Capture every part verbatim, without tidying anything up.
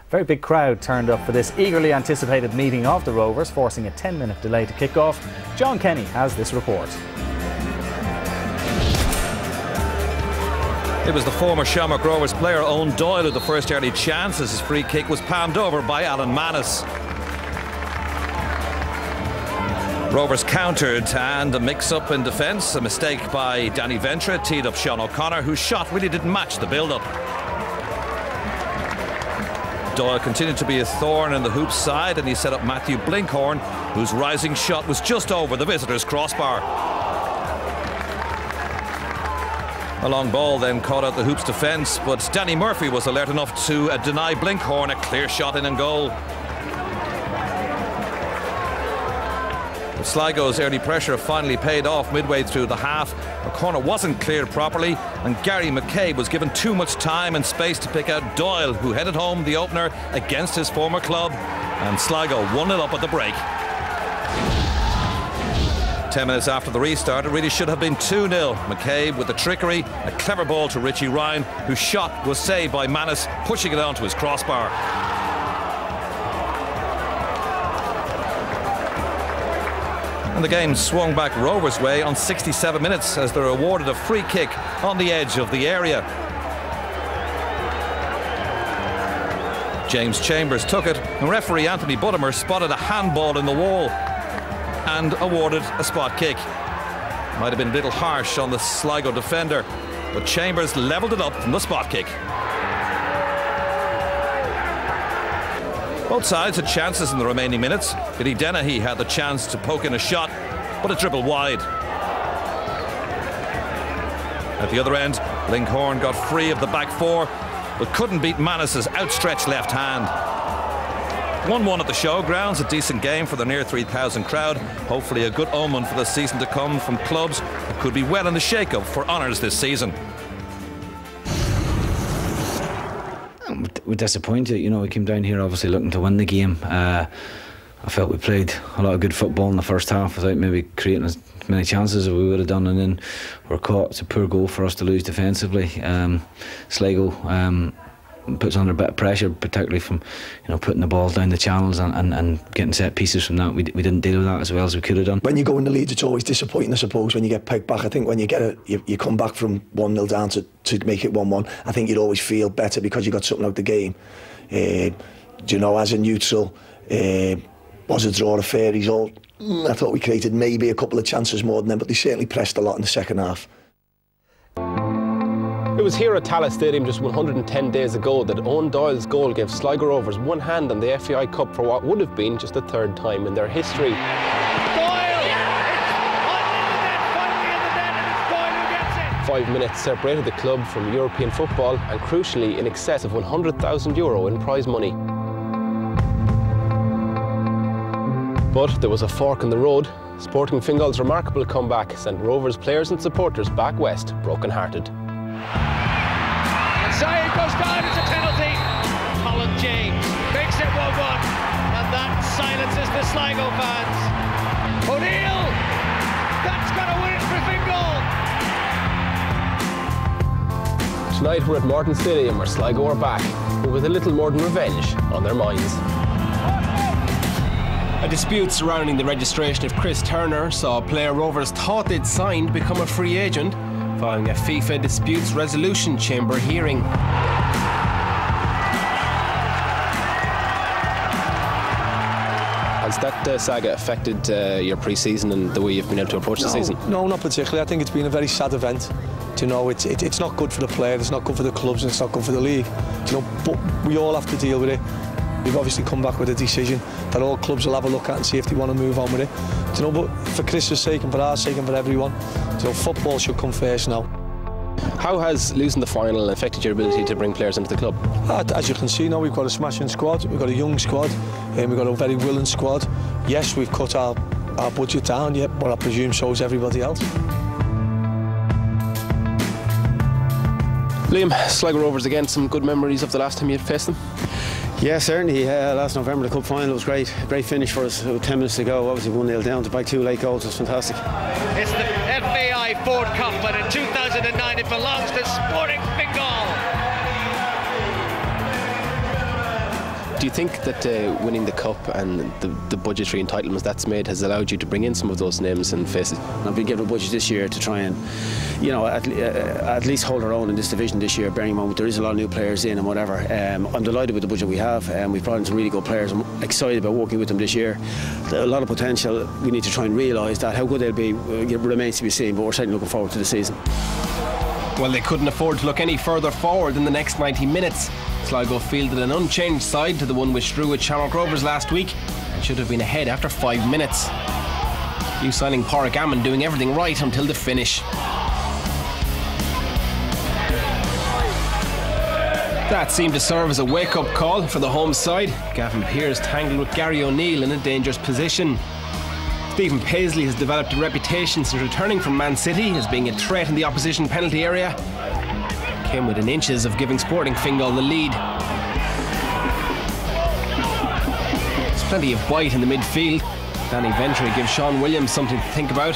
Very big crowd turned up for this eagerly anticipated meeting of the Rovers, forcing a ten minute delay to kick off. John Kenny has this report. It was the former Shamrock Rovers player Owen Doyle with the first early chance as his free kick was palmed over by Alan Manus. Rovers countered and a mix-up in defence. A mistake by Danny Ventre teed up Sean O'Connor, whose shot really didn't match the build-up. Doyle continued to be a thorn in the Hoops side, and he set up Matthew Blinkhorn, whose rising shot was just over the visitors' crossbar. A long ball then caught out the Hoops defence, but Danny Murphy was alert enough to uh, deny Blinkhorn a clear shot in and goal. Sligo's early pressure finally paid off midway through the half. A corner wasn't cleared properly, and Gary McCabe was given too much time and space to pick out Doyle, who headed home the opener against his former club, and Sligo one nil up at the break. Ten minutes after the restart, it really should have been two nil. McCabe with the trickery, a clever ball to Richie Ryan, whose shot was saved by Manus, pushing it onto his crossbar. And the game swung back Rovers' way on sixty-seven minutes as they were awarded a free kick on the edge of the area. James Chambers took it, and referee Anthony Buttimer spotted a handball in the wall and awarded a spot kick. Might have been a little harsh on the Sligo defender, but Chambers levelled it up from the spot kick. Both sides had chances in the remaining minutes. Billy Dennehy had the chance to poke in a shot, but it dribbled wide. At the other end, Blinkhorn got free of the back four, but couldn't beat Manus's outstretched left hand. one one at the showgrounds, a decent game for the near three thousand crowd. Hopefully a good omen for the season to come from clubs that could be well in the shake-up for honours this season. We're disappointed, you know. We came down here obviously looking to win the game. Uh, I felt we played a lot of good football in the first half without maybe creating as many chances as we would have done, and then we're caught. It's a poor goal for us to lose defensively. Um, Sligo um, puts under a bit of pressure, particularly from you know putting the ball down the channels and, and, and getting set pieces from that. We, we didn't deal with that as well as we could have done. When you go in the lead, it's always disappointing, I suppose, when you get pegged back. I think when you get it, you, you come back from one nil down to, to make it one one. I think you'd always feel better because you got something out of the game. Uh, do you know, as a neutral, uh, was a draw a fair result? I thought we created maybe a couple of chances more than them, but they certainly pressed a lot in the second half. It was here at Tallaght Stadium just one hundred and ten days ago that Owen Doyle's goal gave Sligo Rovers one hand on the F A I Cup for what would have been just the third time in their history. Doyle! It's Five minutes separated the club from European football, and crucially in excess of one hundred thousand euro in prize money. But there was a fork in the road. Sporting Fingal's remarkable comeback sent Rovers players and supporters back west broken-hearted. Saeed goes down, it's a penalty. Colin J makes it one one, and that silences the Sligo fans. O'Neill, that's going to win it for Fingal. Tonight we're at Morton Stadium where Sligo are back, but with a little more than revenge on their minds. A dispute surrounding the registration of Chris Turner saw a player Rovers thought they'd signed become a free agent following a FIFA Disputes Resolution Chamber hearing. Has that uh, saga affected uh, your pre-season and the way you've been able to approach no, the season? No, not particularly. I think it's been a very sad event. Do you know, it's, it, it's not good for the player, it's not good for the clubs, and it's not good for the league. Do you know, but we all have to deal with it. We've obviously come back with a decision that all clubs will have a look at and see if they want to move on with it. Do you know, but for Chris's sake and for our sake and for everyone, do you know, football should come first now. How has losing the final affected your ability to bring players into the club? As you can see now, we've got a smashing squad, we've got a young squad, and we've got a very willing squad. Yes, we've cut our, our budget down, yeah, but I presume so has everybody else. Liam, Sligo Rovers again, some good memories of the last time you faced them? Yeah, certainly. Uh, last November, the cup final was great. Great finish for us uh, ten minutes to go. Obviously one nil down to back two late goals. It was fantastic. It's the F A I Ford Cup, and in two thousand nine it belongs to Sporting Fingal. Do you think that uh, winning the cup and the, the budgetary entitlements that's made has allowed you to bring in some of those names and faces? I've been given a budget this year to try and, you know, at, uh, at least hold our own in this division this year, bearing in mind there is a lot of new players in and whatever. Um, I'm delighted with the budget we have, and um, we've brought in some really good players. I'm excited about working with them this year. A lot of potential. We need to try and realise that. How good they'll be uh, remains to be seen, but we're certainly looking forward to the season. Well, they couldn't afford to look any further forward in the next ninety minutes. Sligo fielded an unchanged side to the one which drew with Shamrock Rovers last week and should have been ahead after five minutes. New signing Pádraig Amond doing everything right until the finish. That seemed to serve as a wake-up call for the home side. Gavin Pearce tangled with Gary O'Neill in a dangerous position. Stephen Paisley has developed a reputation since returning from Man City as being a threat in the opposition penalty area. Came within inches of giving Sporting Fingal the lead. There's plenty of bite in the midfield. Danny Ventry gives Sean Williams something to think about.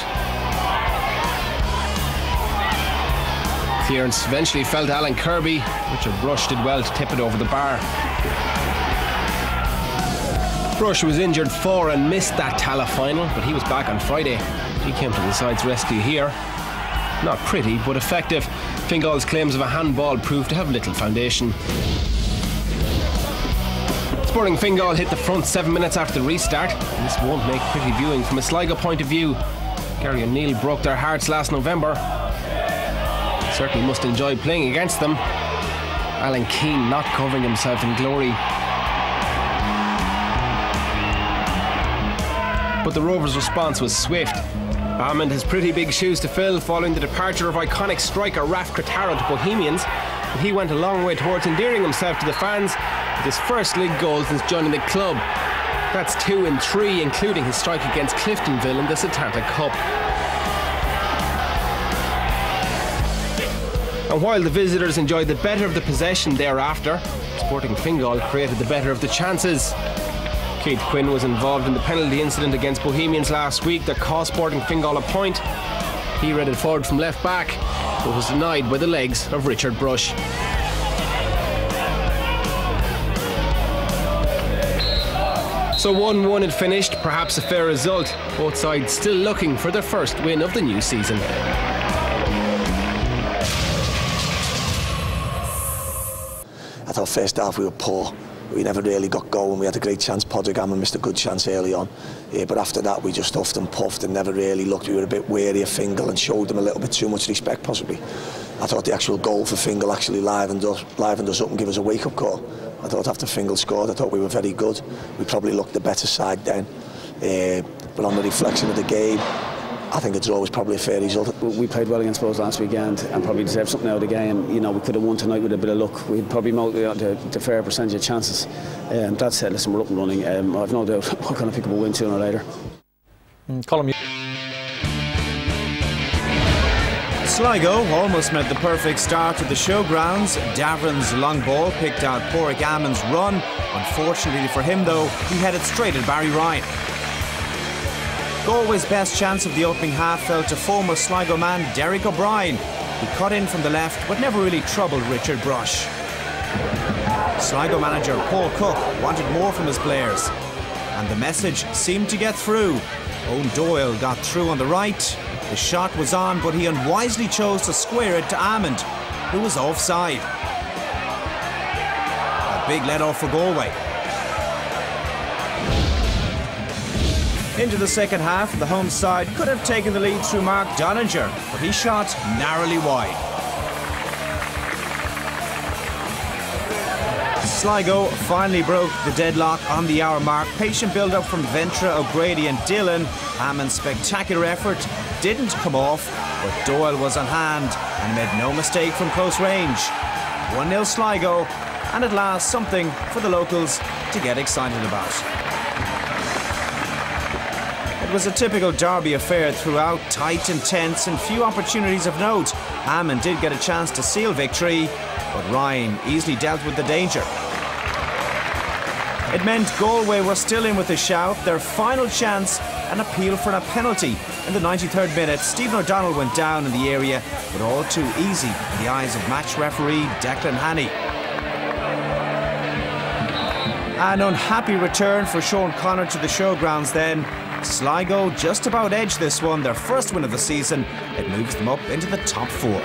Clearance eventually fell to Alan Kirby. Richard Brush did well to tip it over the bar. Brush was injured for and missed that Tala final, but he was back on Friday. He came to the side's rescue here. Not pretty, but effective. Fingal's claims of a handball proved to have little foundation. Sporting Fingal hit the front seven minutes after the restart. This won't make pretty viewing from a Sligo point of view. Gary O'Neill broke their hearts last November. Certainly must enjoy playing against them. Alan Keane not covering himself in glory. But the Rovers' response was swift. Amond has pretty big shoes to fill following the departure of iconic striker Raf Kratara to Bohemians. But he went a long way towards endearing himself to the fans with his first league goal since joining the club. That's two in three, including his strike against Cliftonville in the Setanta Cup. And while the visitors enjoyed the better of the possession thereafter, Sporting Fingal created the better of the chances. Keith Quinn was involved in the penalty incident against Bohemians last week that cost Sporting Fingal a point. He read it forward from left back, but was denied by the legs of Richard Brush. So one one had finished, perhaps a fair result. Both sides still looking for their first win of the new season. I thought first half we were poor. We never really got going. We had a great chance. Pádraig Amond missed a good chance early on. Yeah, but after that, we just huffed and puffed and never really looked. We were a bit wary of Fingal and showed them a little bit too much respect, possibly. I thought the actual goal for Fingal actually livened us, livened us up and gave us a wake-up call. I thought after Fingal scored, I thought we were very good. We probably looked the better side then. Uh, but on the reflection of the game, I think a draw was probably a fair result. We played well against Bohs last weekend and probably deserved something out of the game. You know, we could have won tonight with a bit of luck. We'd probably mount the, the fair percentage of chances. Um, that said, listen, we're up and running. Um, I've no doubt we're going to pick up a win sooner or later. Mm, Colm, you Sligo almost made the perfect start to the showgrounds. Davern's long ball picked out Pádraig Amond's run. Unfortunately for him, though, he headed straight at Barry Ryan. Galway's best chance of the opening half fell to former Sligo man Derek O'Brien. He cut in from the left but never really troubled Richard Brush. Sligo manager Paul Cook wanted more from his players, and the message seemed to get through. Owen Doyle got through on the right. The shot was on, but he unwisely chose to square it to Amond, who was offside. A big let-off for Galway. Into the second half, the home side could have taken the lead through Mark Doninger, but he shot narrowly wide. Sligo finally broke the deadlock on the hour mark. Patient build-up from Ventra, O'Grady and Dillon. Amond's spectacular effort didn't come off, but Doyle was on hand and made no mistake from close range. one nil Sligo, and at last something for the locals to get excited about. It was a typical derby affair throughout, tight and tense and few opportunities of note. Amond did get a chance to seal victory, but Ryan easily dealt with the danger. It meant Galway were still in with a shout, their final chance, an appeal for a penalty. In the ninety-third minute, Stephen O'Donnell went down in the area, but all too easy in the eyes of match referee Declan Hannay. An unhappy return for Sean Connor to the showgrounds then. Sligo just about edged this one, their first win of the season. It moves them up into the top four.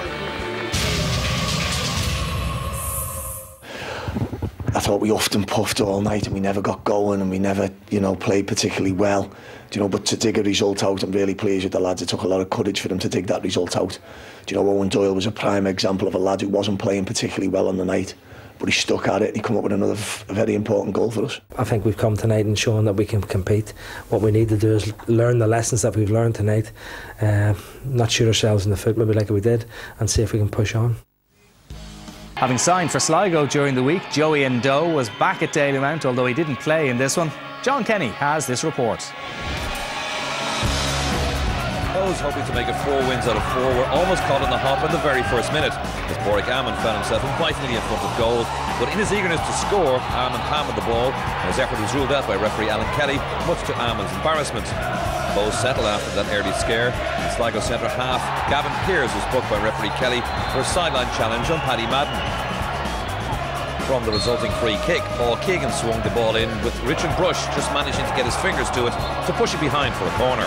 I thought we often puffed all night and we never got going and we never, you know, played particularly well. Do you know, but to dig a result out, I'm really pleased with the lads. It took a lot of courage for them to dig that result out. Do you know, Owen Doyle was a prime example of a lad who wasn't playing particularly well on the night, but he stuck at it and he came up with another very important goal for us. I think we've come tonight and shown that we can compete. What we need to do is learn the lessons that we've learned tonight, uh, not shoot ourselves in the foot maybe like we did, and see if we can push on. Having signed for Sligo during the week, Joey Ndo was back at Dalymount, although he didn't play in this one. John Kenny has this report. Those hoping to make it four wins out of four were almost caught in the hop in the very first minute, as Borek Amon found himself invitingly in front of goal. But in his eagerness to score, Amon hammered the ball, and his effort was ruled out by referee Alan Kelly, much to Amon's embarrassment. Bows settled after that early scare, and Sligo centre half Gavin Pearce was booked by referee Kelly for a sideline challenge on Paddy Madden. From the resulting free kick, Paul Keegan swung the ball in, with Richard Brush just managing to get his fingers to it to push it behind for a corner.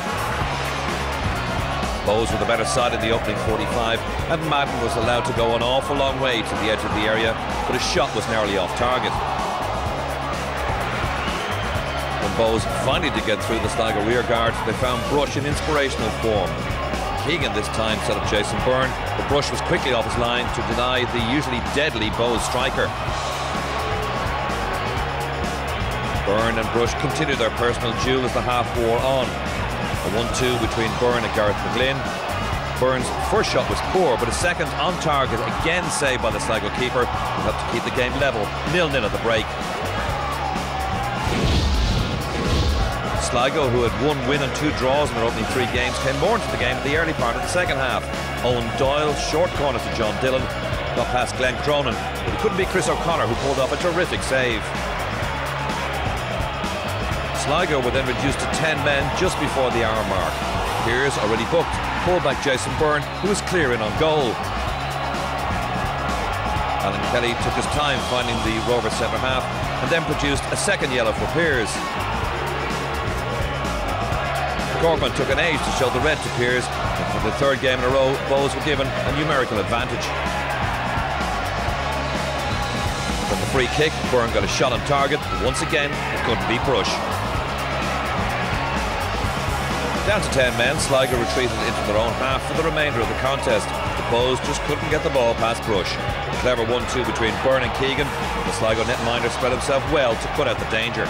Bows were the better side in the opening forty-five, and Madden was allowed to go an awful long way to the edge of the area, but his shot was narrowly off target. When Bows finally did get through the Sligo rear guard, they found Brush in inspirational form. Keegan this time set up Jason Byrne, but Brush was quickly off his line to deny the usually deadly Bows striker. Byrne and Brush continued their personal duel as the half wore on. A one two between Byrne and Gareth McGlynn. Byrne's first shot was poor, but a second on target, again saved by the Sligo keeper, who helped to keep the game level, nil nil at the break. Sligo, who had one win and two draws in their opening three games, came more into the game in the early part of the second half. Owen Doyle, short corner to John Dillon, got past Glenn Cronin, but it couldn't be Chris O'Connor, who pulled off a terrific save. Sligo were then reduced to ten men just before the hour mark. Pearce, already booked, pulled back Jason Byrne, who was clear in on goal. Alan Kelly took his time finding the Rovers centre half and then produced a second yellow for Pearce. Corkman took an age to show the red to Pearce, and for the third game in a row, Bows were given a numerical advantage. From the free kick, Byrne got a shot on target, but once again, it couldn't beat Brush. Down to ten men, Sligo retreated into their own half for the remainder of the contest. The Bows just couldn't get the ball past Brush. A clever one two between Byrne and Keegan. The Sligo netminder spread himself well to cut out the danger.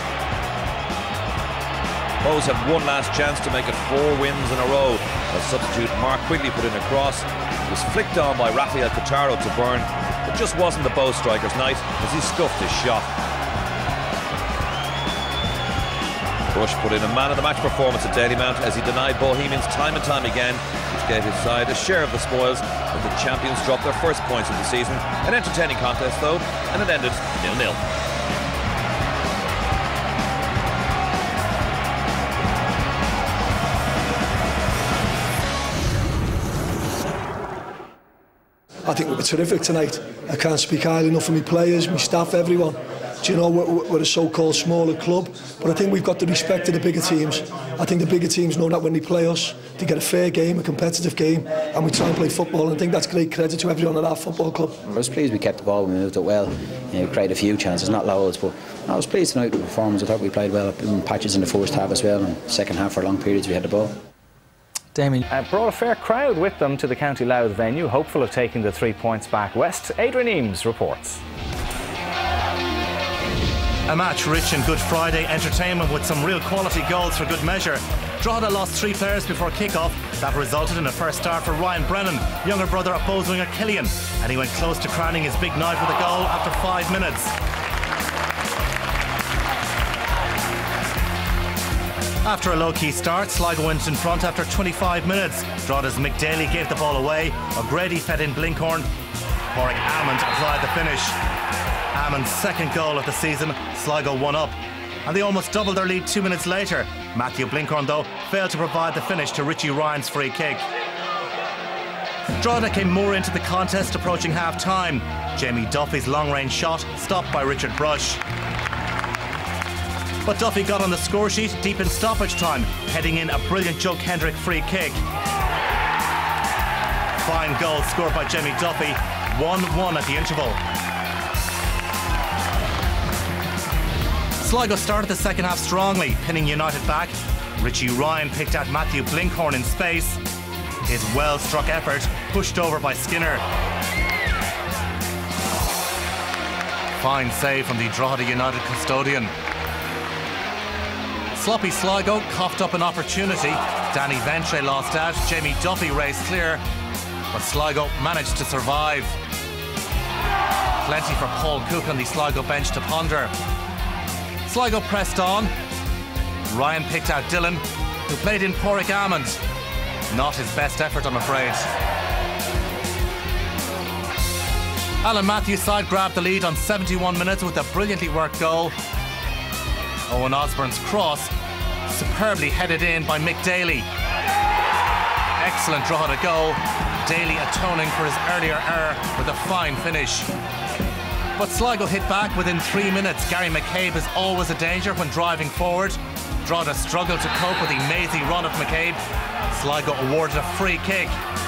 Bows had one last chance to make it four wins in a row, as substitute Mark Quigley put in a cross. It was flicked on by Rafael Cotaro to Byrne. It just wasn't the Bows striker's night as he scuffed his shot. Brush put in a man-of-the-match performance at Dalymount as he denied Bohemians time and time again, which gave his side a share of the spoils, but the champions dropped their first points of the season. An entertaining contest though, and it ended nil nil. I think we were terrific tonight. I can't speak highly enough for my players, my staff, everyone. Do you know, we're, we're a so-called smaller club, but I think we've got the respect of the bigger teams. I think the bigger teams know that when they play us, they get a fair game, a competitive game, and we try and play football, and I think that's great credit to everyone at our football club. I was pleased we kept the ball, we moved it well. You know, we created a few chances, not loads, but I was pleased tonight with the performance. I thought we played well in patches in the first half as well, and second half for long periods we had the ball. Damien uh, brought a fair crowd with them to the County Louth venue, hopeful of taking the three points back west. Adrian Eames reports. A match rich in Good Friday entertainment with some real quality goals for good measure. Drogheda lost three players before kick-off. That resulted in a first start for Ryan Brennan, younger brother of Bows winger Killian, and he went close to crowning his big night with a goal after five minutes. After a low-key start, Sligo went in front after twenty-five minutes. Drogheda's Mick Daly gave the ball away. O'Grady fed in Blinkhorn. Borek Amon applied the finish. Amon's second goal of the season, Sligo won up. And they almost doubled their lead two minutes later. Matthew Blinkhorn, though, failed to provide the finish to Richie Ryan's free kick. Drogheda came more into the contest approaching half-time. Jamie Duffy's long-range shot stopped by Richard Brush. But Duffy got on the score sheet deep in stoppage time, heading in a brilliant Joe Kendrick free kick. Fine goal scored by Jamie Duffy, one one at the interval. Sligo started the second half strongly, pinning United back. Richie Ryan picked out Matthew Blinkhorn in space. His well-struck effort pushed over by Skinner. Fine save from the Drogheda United custodian. Sloppy Sligo coughed up an opportunity. Danny Ventre lost out, Jamie Duffy raced clear, but Sligo managed to survive. Plenty for Paul Cook on the Sligo bench to ponder. Sligo pressed on. Ryan picked out Dillon, who played in Porrick Almond. Not his best effort, I'm afraid. Alan Matthews' side grabbed the lead on seventy-one minutes with a brilliantly worked goal. Owen Osborne's cross, superbly headed in by Mick Daly. Excellent Drogheda goal. Daly atoning for his earlier error with a fine finish. But Sligo hit back within three minutes. Gary McCabe is always a danger when driving forward. Drogheda struggled to cope with the mazy run of McCabe. Sligo awarded a free kick.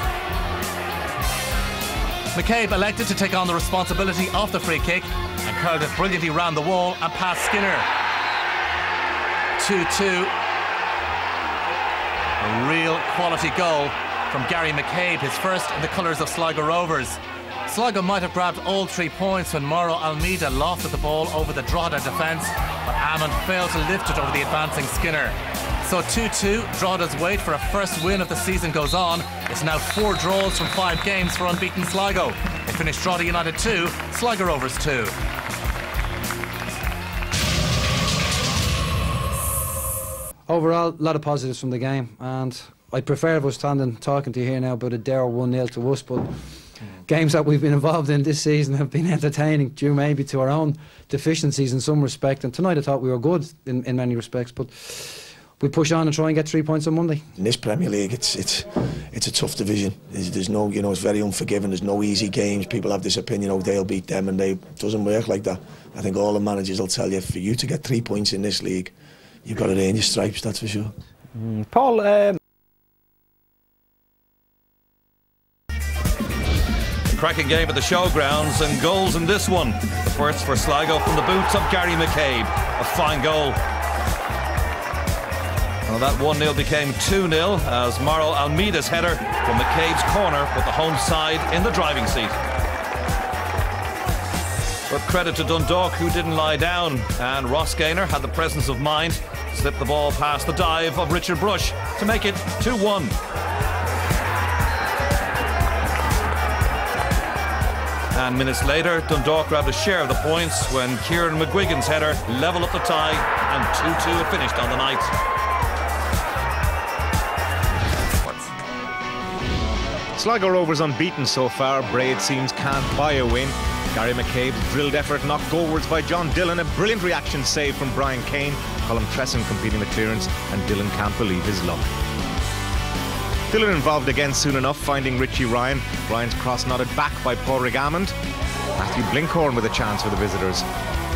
McCabe elected to take on the responsibility of the free kick and curled it brilliantly round the wall and past Skinner. two two. A real quality goal from Gary McCabe, his first in the colours of Sligo Rovers. Sligo might have grabbed all three points when Mauro Almeida lofted the ball over the Drogheda defence, but Almond failed to lift it over the advancing Skinner. So two two, Drogheda's wait for a first win of the season goes on. It's now four draws from five games for unbeaten Sligo. They finished Drogheda United two, Sligo Rovers two. Overall, a lot of positives from the game, and I prefer if I was standing talking to you here now about a dare one nil to us, but games that we've been involved in this season have been entertaining, due maybe to our own deficiencies in some respect. And tonight I thought we were good in, in many respects, but we push on and try and get three points on Monday. In this Premier League, it's it's it's a tough division. There's, there's no, you know, it's very unforgiving. There's no easy games. People have this opinion, oh, they'll beat them, and they it doesn't work like that. I think all the managers will tell you, for you to get three points in this league, you've got to earn your stripes. That's for sure. Mm, Paul. Um Cracking game at the showgrounds, and goals in this one. The first for Sligo from the boots of Gary McCabe. A fine goal. Well, that one nil became two nil as Mauro Almeida's header from McCabe's corner put the home side in the driving seat. But credit to Dundalk, who didn't lie down, and Ross Gaynor had the presence of mind to slip the ball past the dive of Richard Brush to make it two one. And minutes later, Dundalk grabbed a share of the points when Kieran McGuigan's header levelled up the tie, and two two it finished on the night. Sligo Rovers unbeaten so far. Bray, it seems, can't buy a win. Gary McCabe's drilled effort knocked goalwards by John Dillon. A brilliant reaction save from Brian Kane. Colm Tresson completing the clearance, and Dillon can't believe his luck. Dillon involved again soon enough, finding Richie Ryan. Ryan's cross nodded back by Porrick Almond. Matthew Blinkhorn with a chance for the visitors.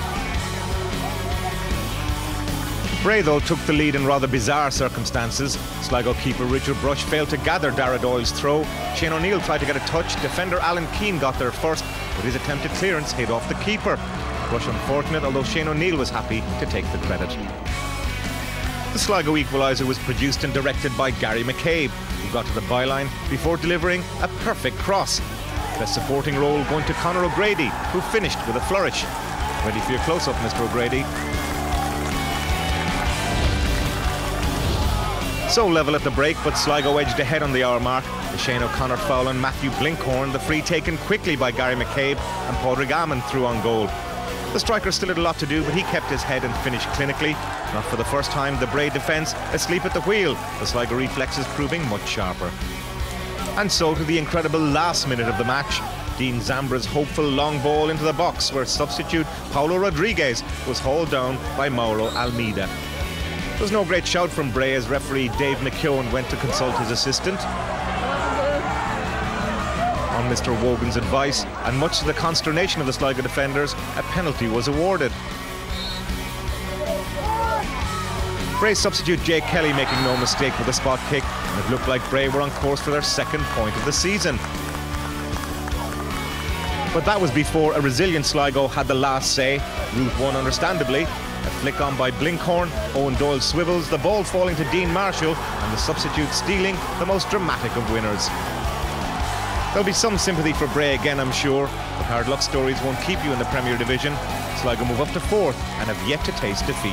Bray, though, took the lead in rather bizarre circumstances. Sligo keeper Richard Brush failed to gather Dara Doyle's throw. Shane O'Neill tried to get a touch. Defender Alan Keane got there first, but his attempted clearance hit off the keeper. Brush unfortunate, although Shane O'Neill was happy to take the credit. The Sligo equaliser was produced and directed by Gary McCabe, who got to the byline before delivering a perfect cross. The supporting role going to Conor O'Grady, who finished with a flourish. Ready for your close-up, Mister O'Grady. So level at the break, but Sligo edged ahead on the hour mark. The Shane O'Connor foul on Matthew Blinkhorn, the free taken quickly by Gary McCabe, and Porrick Almond threw on goal. The striker still had a lot to do, but he kept his head and finished clinically. Not for the first time, the Bray defence asleep at the wheel, the Sligo reflexes proving much sharper. And so to the incredible last minute of the match. Dean Zambra's hopeful long ball into the box, where substitute Paulo Rodriguez was hauled down by Mauro Almeida. There was no great shout from Bray as referee Dave McKeown went to consult his assistant. On Mister Wogan's advice, and much to the consternation of the Sligo defenders, a penalty was awarded. Bray substitute Jake Kelly making no mistake with a spot kick, and it looked like Bray were on course for their second point of the season. But that was before a resilient Sligo had the last say. Route one, understandably. A flick on by Blinkhorn, Owen Doyle swivels, the ball falling to Dean Marshall, and the substitute stealing the most dramatic of winners. There'll be some sympathy for Bray again, I'm sure, but hard luck stories won't keep you in the Premier Division. Sligo move up to fourth and have yet to taste defeat.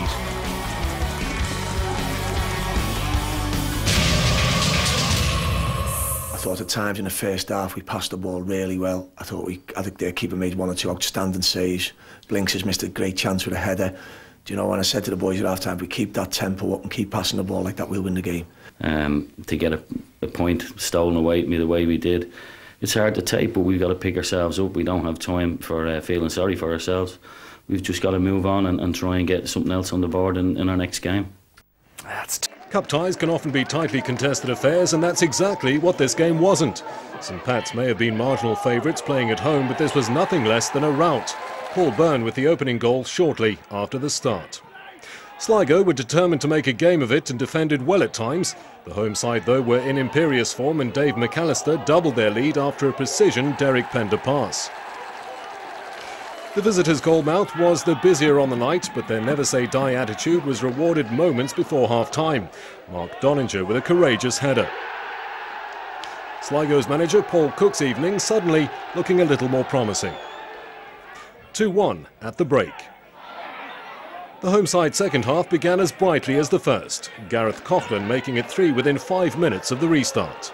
I thought at times in the first half we passed the ball really well. I thought we, I think their keeper made one or two outstanding saves. Blinks has missed a great chance with a header. Do you know, when I said to the boys at half time, if we keep that tempo up and keep passing the ball like that, we'll win the game. Um, to get a, a point stolen away from me the way we did, it's hard to take, but we've got to pick ourselves up. We don't have time for uh, feeling sorry for ourselves. We've just got to move on and, and try and get something else on the board in, in our next game. That's Cup ties can often be tightly contested affairs, and that's exactly what this game wasn't. St Pat's may have been marginal favourites playing at home, but this was nothing less than a rout. Paul Byrne with the opening goal shortly after the start. Sligo were determined to make a game of it and defended well at times. The home side, though, were in imperious form, and Dave McAllister doubled their lead after a precision Derek Pender pass. The visitors' goalmouth was the busier on the night, but their never-say-die attitude was rewarded moments before half-time. Mark Donninger with a courageous header. Sligo's manager Paul Cook's evening suddenly looking a little more promising. two one at the break. The home side second half began as brightly as the first, Gareth Coughlin making it three within five minutes of the restart.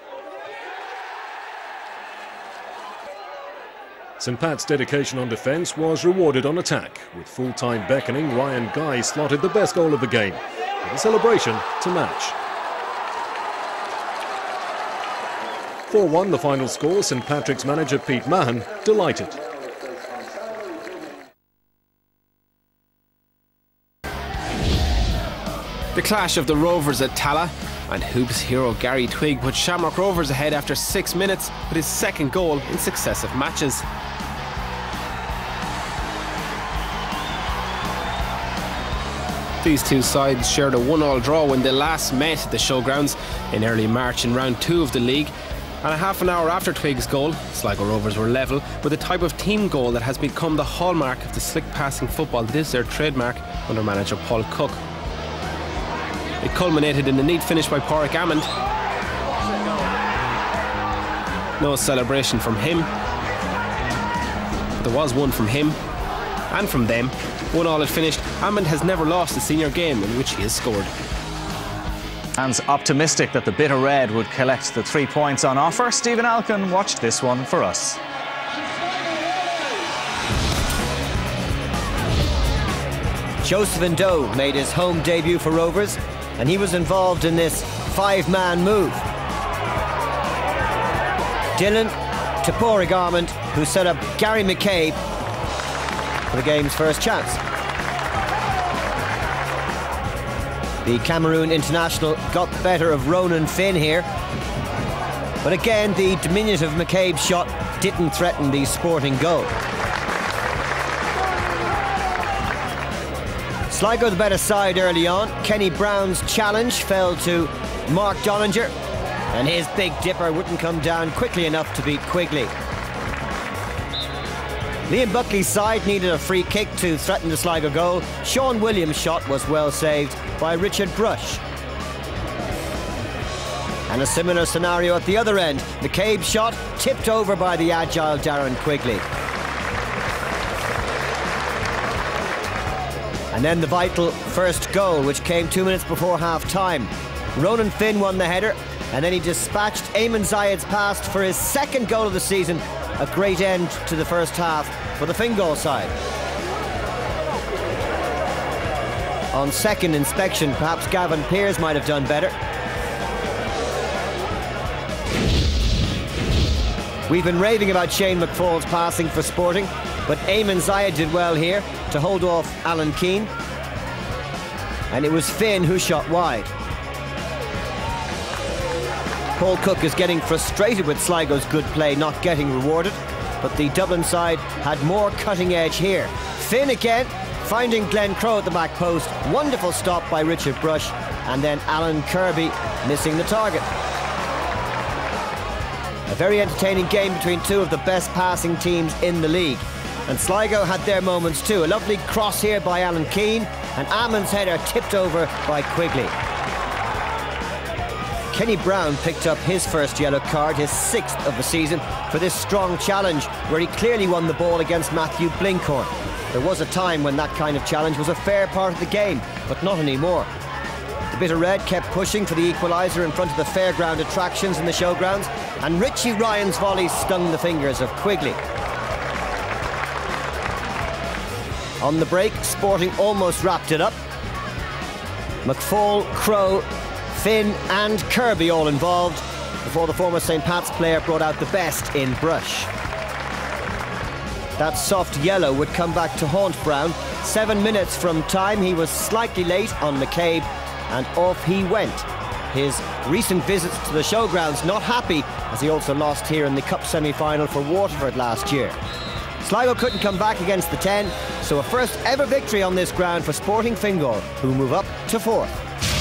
St Pat's dedication on defence was rewarded on attack. With full-time beckoning, Ryan Guy slotted the best goal of the game, with a celebration to match. four one the final score, St Patrick's manager Pete Mahon delighted. The clash of the Rovers at Tala, and Hoops hero Gary Twigg put Shamrock Rovers ahead after six minutes with his second goal in successive matches. These two sides shared a one all draw when they last met at the showgrounds in early March in round two of the league. And a half an hour after Twig's goal, Sligo Rovers were level with a type of team goal that has become the hallmark of the slick passing football that is their trademark under manager Paul Cook. It culminated in a neat finish by Pádraig Amond. No celebration from him. There was one from him and from them. One all it finished. Amond has never lost a senior game in which he has scored. And optimistic that the Bitter Red would collect the three points on offer, Stephen Alkin watched this one for us. Joseph N'Doh made his home debut for Rovers, and he was involved in this five-man move. Dylan to Pádraig Amond, who set up Gary McCabe for the game's first chance. The Cameroon international got the better of Ronan Finn here, but again the diminutive McCabe shot didn't threaten the Sporting goal. Sligo the better side early on. Kenny Brown's challenge fell to Mark Donninger, and his big dipper wouldn't come down quickly enough to beat Quigley. Liam Buckley's side needed a free kick to threaten the Sligo goal. Sean Williams' shot was well saved by Richard Brush. And a similar scenario at the other end. McCabe's shot tipped over by the agile Darren Quigley. And then the vital first goal, which came two minutes before half-time. Ronan Finn won the header, and then he dispatched Eamon Zayed's pass for his second goal of the season. A great end to the first half for the Fingal side. On second inspection, perhaps Gavin Pearce might have done better. We've been raving about Shane McFall's passing for Sporting, but Eamon Zayed did well here to hold off Alan Keane. And it was Finn who shot wide. Paul Cook is getting frustrated with Sligo's good play not getting rewarded, but the Dublin side had more cutting edge here. Finn again, finding Glenn Crowe at the back post. Wonderful stop by Richard Brush, and then Alan Kirby missing the target. A very entertaining game between two of the best passing teams in the league. And Sligo had their moments too. A lovely cross here by Alan Keane, and Amund's header tipped over by Quigley. Kenny Brown picked up his first yellow card, his sixth of the season, for this strong challenge where he clearly won the ball against Matthew Blinkhorn. There was a time when that kind of challenge was a fair part of the game, but not anymore. The Bit of Red kept pushing for the equaliser in front of the fairground attractions in the showgrounds, and Richie Ryan's volley stung the fingers of Quigley. On the break, Sporting almost wrapped it up. McFall, Crowe, Finn and Kirby all involved before the former Saint Pat's player brought out the best in Brush. That soft yellow would come back to haunt Brown. Seven minutes from time, he was slightly late on McCabe, and off he went. His recent visits to the showgrounds not happy, as he also lost here in the Cup semi-final for Waterford last year. Sligo couldn't come back against the ten, so a first ever victory on this ground for Sporting Fingal, who move up to fourth.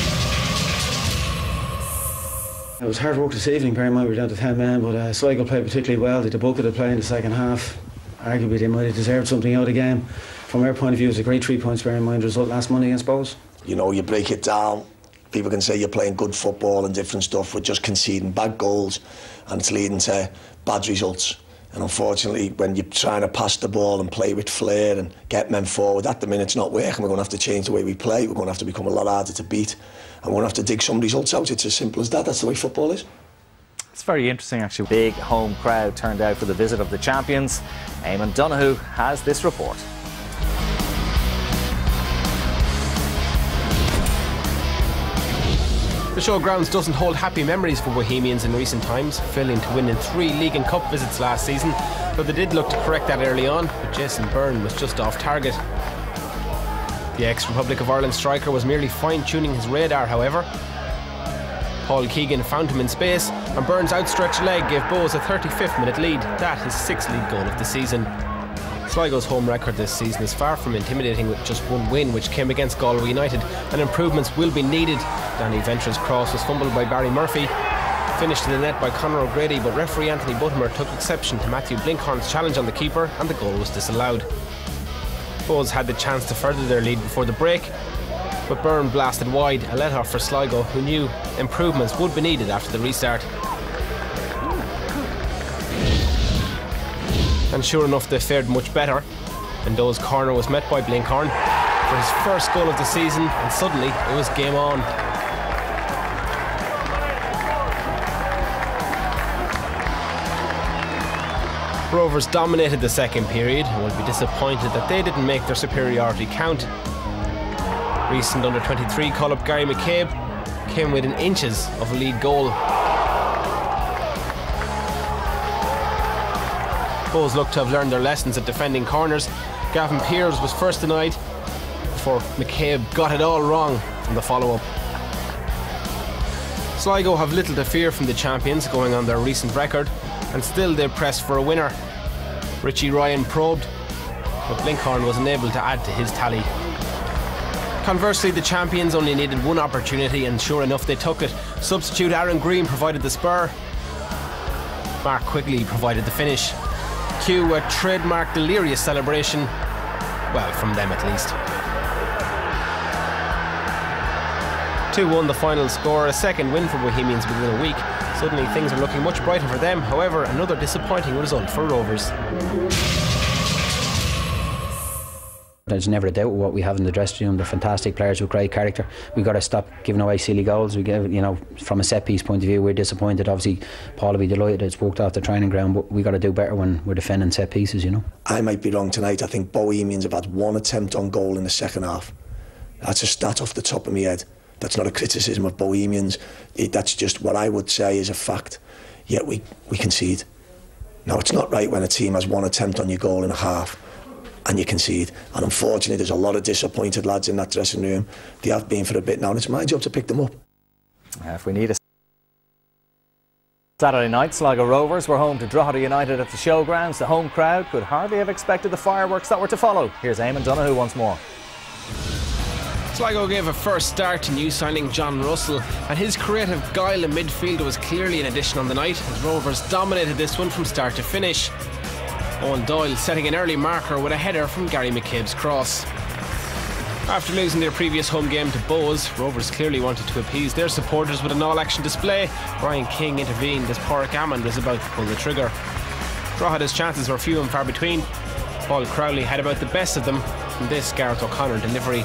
It was hard work this evening, bearing in mind we were down to ten men, but uh, Sligo played particularly well. They did the bulk of the play in the second half. Arguably they might have deserved something out of the game. From our point of view, it was a great three points, bearing in mind the result last Monday against Bohs. You know, you break it down, people can say you're playing good football and different stuff, but just conceding bad goals and it's leading to bad results. And unfortunately, when you're trying to pass the ball and play with flair and get men forward, at the minute it's not working. We're going to have to change the way we play. We're going to have to become a lot harder to beat. And we're going to have to dig some results out. It's as simple as that. That's the way football is. It's very interesting, actually. Big home crowd turned out for the visit of the champions. Eamon Donoghue has this report. The showgrounds doesn't hold happy memories for Bohemians in recent times, failing to win in three League and Cup visits last season, though they did look to correct that early on, but Jason Byrne was just off target. The ex-Republic of Ireland striker was merely fine-tuning his radar, however. Paul Keegan found him in space, and Byrne's outstretched leg gave Bohs a thirty-fifth minute lead, that his sixth league goal of the season. Sligo's home record this season is far from intimidating, with just one win, which came against Galway United, and improvements will be needed. Danny Venture's cross was fumbled by Barry Murphy, finished in the net by Conor O'Grady, but referee Anthony Buttimer took exception to Matthew Blinkhorn's challenge on the keeper, and the goal was disallowed. Bohs had the chance to further their lead before the break, but Byrne blasted wide, a let-off for Sligo, who knew improvements would be needed after the restart. And sure enough, they fared much better. Mendo's corner was met by Blinkhorn for his first goal of the season, and suddenly it was game on. Rovers dominated the second period and will be disappointed that they didn't make their superiority count. Recent under twenty-three call-up Gary McCabe came within inches of a lead goal. Bohs look to have learned their lessons at defending corners. Gavin Peers was first denied before McCabe got it all wrong from the follow-up. Sligo have little to fear from the champions going on their recent record, and still they pressed for a winner. Richie Ryan probed, but Blinkhorn was unable to add to his tally. Conversely, the champions only needed one opportunity, and sure enough they took it. Substitute Aaron Green provided the spur. Mark Quigley provided the finish. Cue a trademark delirious celebration, well, from them at least. two one the final score, a second win for Bohemians within a week. Suddenly things are looking much brighter for them. However, another disappointing result for Rovers. There's never a doubt what we have in the dressing room. They're fantastic players with great character. We've got to stop giving away silly goals. We give, you know, from a set piece point of view, we're disappointed. Obviously, Paul will be delighted it's worked off the training ground, but we got to do better when we're defending set pieces, you know. I might be wrong tonight. I think Bohemians have had one attempt on goal in the second half. That's a stat off the top of my head. That's not a criticism of Bohemians. It, that's just what I would say is a fact. Yet we, we concede. Now, it's not right when a team has one attempt on your goal in a half and you concede. And unfortunately, there's a lot of disappointed lads in that dressing room. They have been for a bit now, and it's my job to pick them up. Uh, if we need a Saturday night, Sligo Rovers were home to Drogheda United at the showgrounds. The home crowd could hardly have expected the fireworks that were to follow. Here's Eamon Donoghue once more. Sligo gave a first start to new signing John Russell, and his creative guile in midfield was clearly an addition on the night as Rovers dominated this one from start to finish. Owen Doyle setting an early marker with a header from Gary McCabe's cross. After losing their previous home game to Bohs, Rovers clearly wanted to appease their supporters with an all-action display. Ryan King intervened as Pádraig Amond was about to pull the trigger. Drogheda's chances were few and far between. Paul Crowley had about the best of them from this Gareth O'Connor delivery.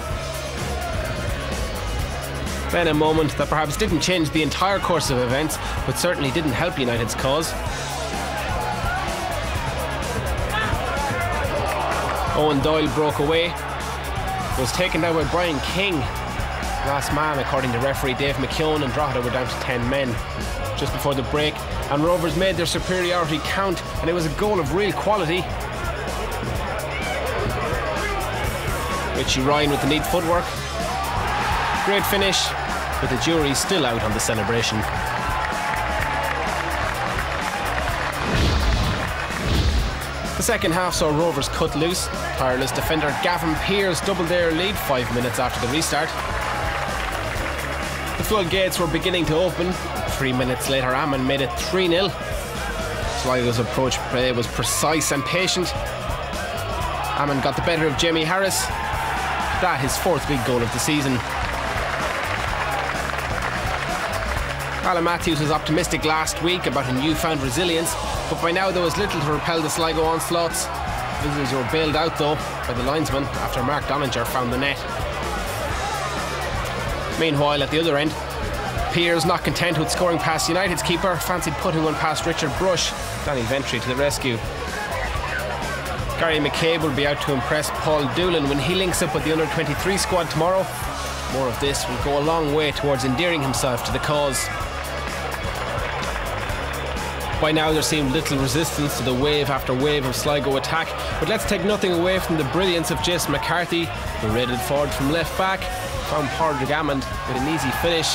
Then a moment that perhaps didn't change the entire course of events, but certainly didn't help United's cause. Owen Doyle broke away, was taken down by Brian King. Last man, according to referee Dave McKeown, and Drogheda were down to ten men just before the break, and Rovers made their superiority count, and it was a goal of real quality. Richie Ryan with the neat footwork. Great finish, with the jury still out on the celebration. The second half saw Rovers cut loose. Tireless defender Gavin Pearce doubled their lead five minutes after the restart. The floodgates were beginning to open. Three minutes later, Amon made it three nil. Sligo's approach play was precise and patient. Amon got the better of Jamie Harris. That his fourth big goal of the season. Alan Matthews was optimistic last week about a newfound resilience, but by now there was little to repel the Sligo onslaughts. Visitors were bailed out though by the linesman after Mark Doninger found the net. Meanwhile, at the other end, Pearce, not content with scoring past United's keeper, fancied putting one past Richard Brush. Danny Ventry to the rescue. Gary McCabe will be out to impress Paul Doolan when he links up with the under twenty-three squad tomorrow. More of this will go a long way towards endearing himself to the cause. By now there seemed little resistance to the wave after wave of Sligo attack, but let's take nothing away from the brilliance of Jason McCarthy, who raided forward from left back, found Pádraig Amond with an easy finish.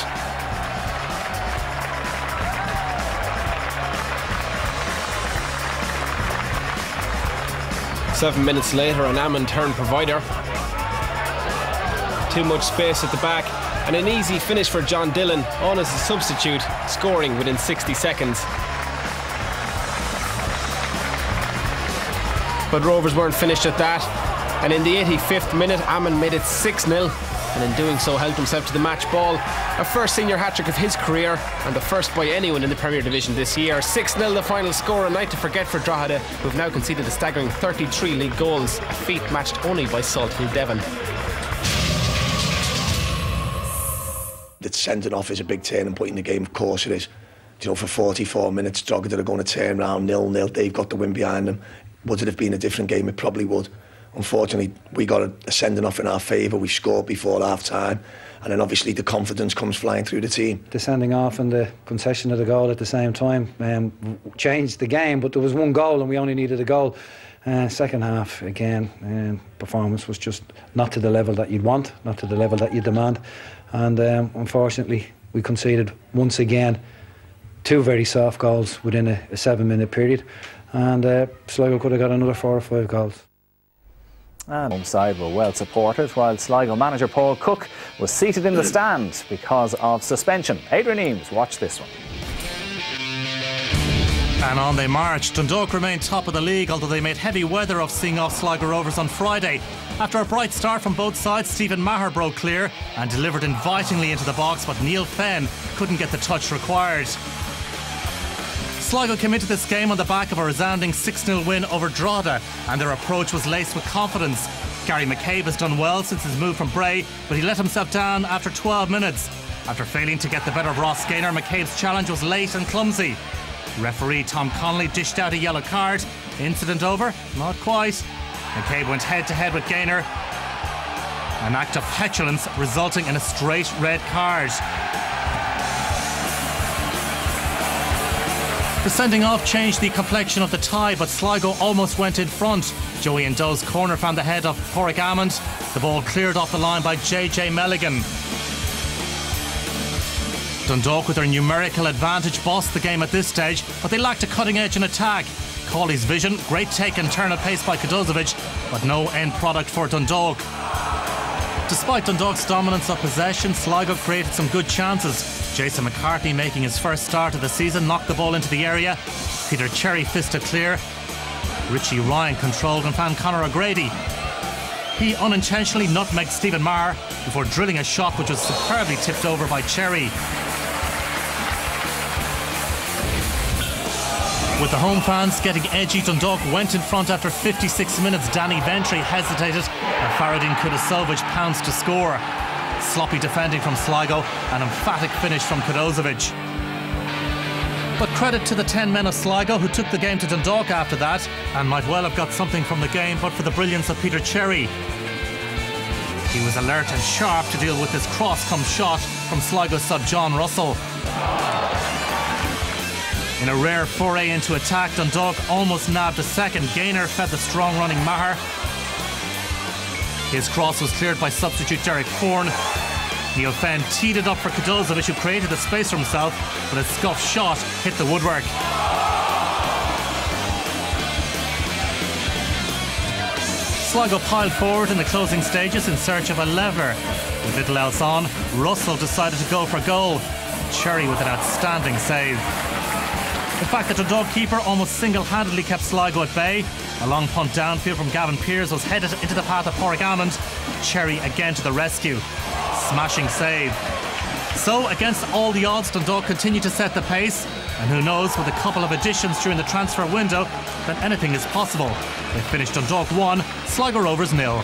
Seven minutes later, an Amond turned provider. Too much space at the back, and an easy finish for John Dillon, on as a substitute, scoring within sixty seconds. But Rovers weren't finished at that, and in the eighty-fifth minute, Amon made it six nil, and in doing so helped himself to the match ball. A first senior hat-trick of his career, and the first by anyone in the Premier Division this year. six nil the final score, a night to forget for Drogheda, who have now conceded a staggering thirty-three league goals, a feat matched only by Salt Hill Devon. The sending off is a big turning point in the game, of course it is. You know, for forty-four minutes, Drogheda are going to turn around nil nil, they've got the win behind them. Would it have been a different game? It probably would. Unfortunately, we got a, a sending off in our favour. We scored before half time, and then obviously the confidence comes flying through the team. The sending off and the concession of the goal at the same time um, changed the game, but there was one goal and we only needed a goal. Uh, second half, again, um, performance was just not to the level that you'd want, not to the level that you demand, and um, unfortunately we conceded once again two very soft goals within a, a seven minute period, and uh, Sligo could have got another four or five goals. And home side were well supported, while Sligo manager Paul Cook was seated in the stand because of suspension. Adrian Eames, watch this one. And on they marched. Dundalk remained top of the league, although they made heavy weather of seeing off Sligo Rovers on Friday. After a bright start from both sides, Stephen Maher broke clear and delivered invitingly into the box, but Neil Fenn couldn't get the touch required. Sligo came into this game on the back of a resounding six nil win over Drogheda, and their approach was laced with confidence. Gary McCabe has done well since his move from Bray, but he let himself down after twelve minutes. After failing to get the better of Ross Gaynor, McCabe's challenge was late and clumsy. Referee Tom Connolly dished out a yellow card. Incident over? Not quite. McCabe went head to head with Gaynor. An act of petulance resulting in a straight red card. The sending off changed the complexion of the tie, but Sligo almost went in front. Joey N'Do's corner found the head of Pádraig Amond. The ball cleared off the line by J J Melligan. Dundalk, with their numerical advantage, bossed the game at this stage, but they lacked a cutting edge in attack. Cawley's vision, great take and turn of pace by Kadozovic, but no end product for Dundalk. Despite Dundalk's dominance of possession, Sligo created some good chances. Jason McCartney, making his first start of the season, knocked the ball into the area. Peter Cherry fisted clear. Richie Ryan controlled and found Conor O'Grady. He unintentionally nutmegged Stephen Maher before drilling a shot which was superbly tipped over by Cherry. With the home fans getting edgy, Dundalk went in front after fifty-six minutes. Danny Ventry hesitated and Faradin Kudasovic pounced to score. Sloppy defending from Sligo, an emphatic finish from Kadozovic. But credit to the ten men of Sligo who took the game to Dundalk after that and might well have got something from the game but for the brilliance of Peter Cherry. He was alert and sharp to deal with this cross-come shot from Sligo sub John Russell. In a rare foray into attack, Dundalk almost nabbed a second. Gaynor fed the strong running Maher. His cross was cleared by substitute Derek Foran. Neil Fenn teed it up for Kadozovic, who created the space for himself, but a scuffed shot hit the woodwork. Sligo piled forward in the closing stages in search of a lever. With little else on, Russell decided to go for goal. Cherry with an outstanding save. The fact that the Dundalk keeper almost single-handedly kept Sligo at bay. A long punt downfield from Gavin Pearce was headed into the path of Pádraig Amond. Cherry again to the rescue. Smashing save. So, against all the odds, Dundalk continue to set the pace. And who knows, with a couple of additions during the transfer window, then anything is possible. They finished Dundalk one, Sligo Rovers nil.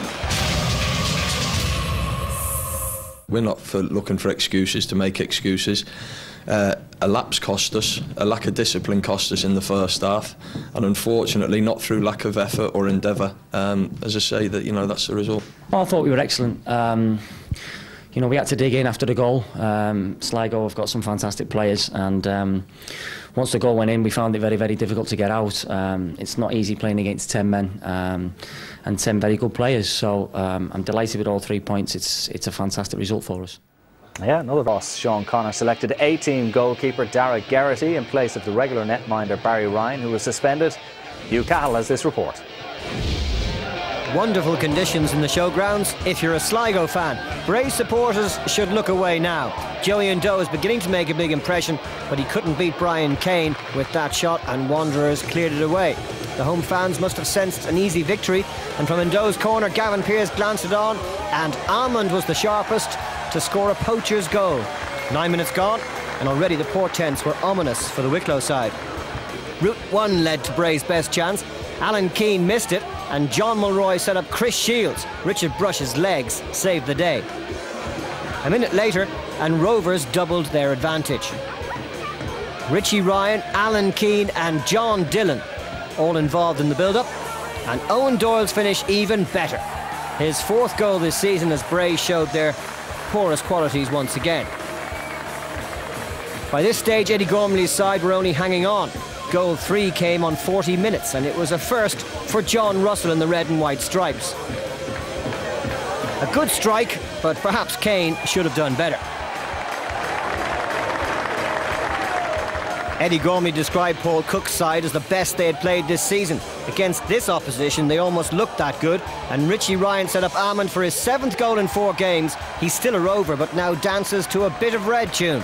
We're not for looking for excuses to make excuses. Uh, a lapse cost us, a lack of discipline cost us in the first half, and unfortunately not through lack of effort or endeavour. Um, as I say, that you know that's the result. Well, I thought we were excellent. Um, you know, we had to dig in after the goal. Um, Sligo have got some fantastic players, and um, once the goal went in, we found it very, very difficult to get out. Um, it's not easy playing against ten men um, and ten very good players. So um, I'm delighted with all three points. It's it's a fantastic result for us. Yeah, another boss. Sean Connor selected A-team goalkeeper Derek Geraghty in place of the regular netminder Barry Ryan, who was suspended. Hugh Cahill has this report. Wonderful conditions in the showgrounds if you're a Sligo fan. Bray supporters should look away now. Joey Ndo is beginning to make a big impression, but he couldn't beat Brian Kane with that shot, and Wanderers cleared it away. The home fans must have sensed an easy victory, and from Ndo's corner Gavin Pearce glanced it on, and Almond was the sharpest to score a poacher's goal. Nine minutes gone, and already the portents were ominous for the Wicklow side. Route one led to Bray's best chance. Alan Keane missed it, and John Mulroy set up Chris Shields. Richard Brush's legs saved the day. A minute later, and Rovers doubled their advantage. Richie Ryan, Alan Keane and John Dillon all involved in the build-up, and Owen Doyle's finish even better. His fourth goal this season as Bray showed their porous qualities once again. By this stage, Eddie Gormley's side were only hanging on. Goal three came on forty minutes, and it was a first for John Russell in the red and white stripes. A good strike, but perhaps Kane should have done better. Eddie Gormley described Paul Cook's side as the best they had played this season. Against this opposition, they almost looked that good, and Richie Ryan set up Almond for his seventh goal in four games. He's still a Rover, but now dances to a bit of red tune.